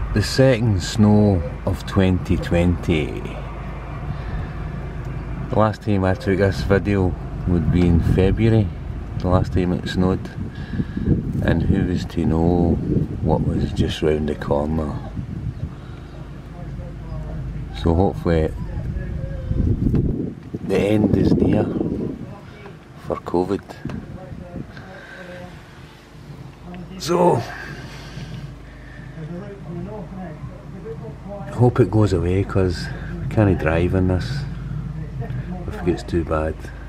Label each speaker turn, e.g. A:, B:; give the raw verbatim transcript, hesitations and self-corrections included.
A: the second snow of twenty twenty. The last time I took this video would be in February, the last time it snowed, and who was to know what was just round the corner. So hopefully the end is near for COVID. So I hope it goes away, because we can't drive in this if it gets too bad.